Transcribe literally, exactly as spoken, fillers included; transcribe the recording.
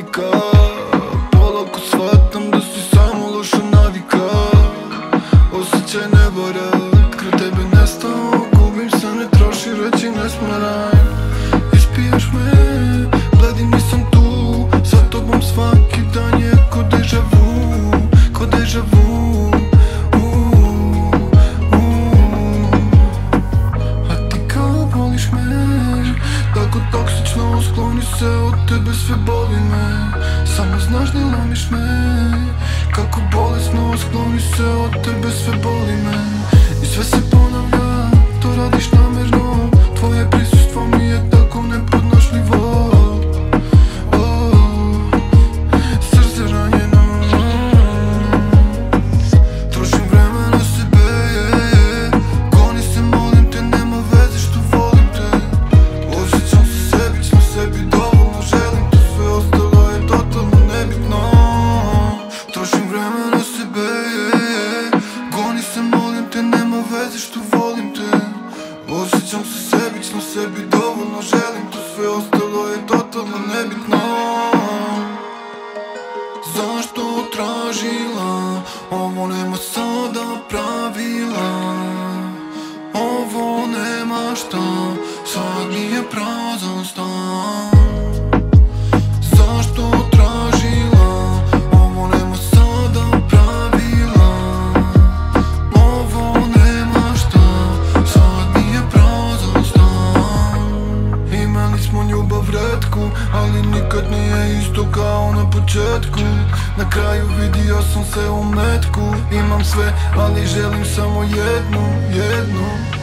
navika. Polako shvatam da si samo loša navika. Osjećaj ne vara, kraj tebe nestao. Gubim se, ne troši reći nesmoran. Ispijaš me, bledi nisam tu. Sa tobom svaki dan je ko deja vu, ko deja vu. Toksično, skloni se, od tebe sve boli me. Samo znaš da lomiš me. Kako bolesno, skloni se, od tebe sve boli me. I sve se ponavlja, to radiš namerno. Tvoje prisustvo mi je tako nepodnošljivo. Srce ranjeno. Trošim vreme na sebe. Goni se, molim te, nema veze što volim te. Osjećam se sebično, sebi dovoljno želim to. Sve ostalo je totalno nebitno. Trošim vreme na sebe. Goni se, molim te, nema veze što volim te. Osjećam se sebično, sebi dovoljno želim to. Sve ostalo je totalno nebitno. Zašto tražila? Ovo nema sada pravila. Ovo nema šta, sad mi je prazan stan. Zašto tražila? Ovo nema sada pravila. Ovo nema šta, sad mi je prazan stan. Imali smo ljubav retku, ali nikad nije isto kao na početku. Na kraju vidio sam se u metku. Imam sve, ali želim samo jednu, jednu.